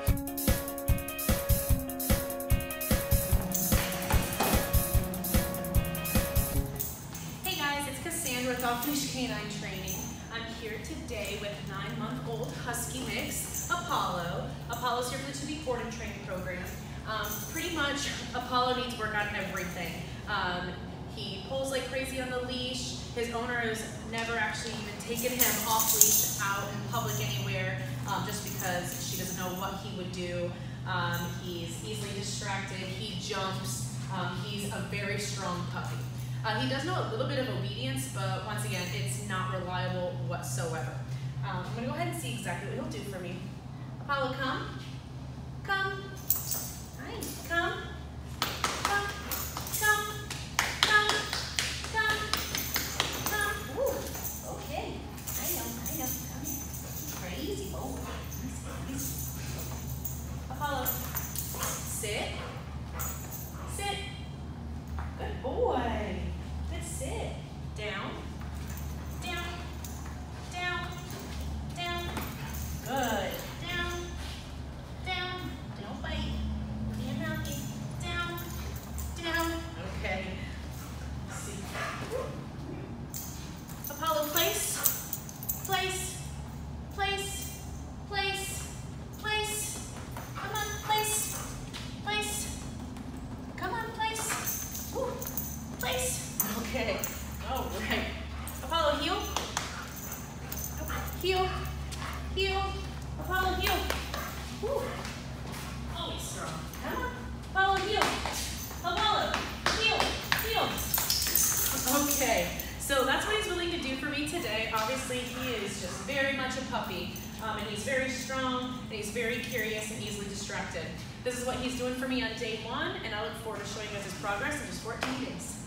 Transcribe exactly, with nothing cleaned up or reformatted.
With Off-Leash K nine Training. I'm here today with nine-month-old Husky mix, Apollo. Apollo's here for the two-week board and training program. Um, pretty much, Apollo needs work on everything. Um, he pulls like crazy on the leash. His owner has never actually even taken him off-leash out in public anywhere, um, just because she doesn't know what he would do. Um, he's easily distracted. He jumps. Um, he's a very strong puppy. Uh, he does know a little bit of obedience, but once again, it's not reliable whatsoever. Um, I'm gonna go ahead and see exactly what he'll do for me. Apollo, come. Come. Hi. Come. Come. Come. Come. Come. Come. Ooh. Okay. I know. I know. Come here. Crazy boy. Apollo. Sit. Sit. Good boy. Good sit. Down. Down. Down. Down. Good. Down. Down. Don't bite. Be mouthy. Down. Down. Okay. Let's see. Apollo, place. Place. Place. Place. Place. Come on, place. Place. Come on, place. Woo. Place. Okay. All right. Apollo, heel. Heel. Heel. Apollo, heel. Woo. Always strong. Come on. Apollo, heel. Apollo, heel. Heel. Okay. So that's what he's willing to do for me today. Obviously, he is just very much a puppy. Um, and he's very strong, and he's very curious and easily distracted. This is what he's doing for me on day one, and I look forward to showing you guys his progress in just fourteen days.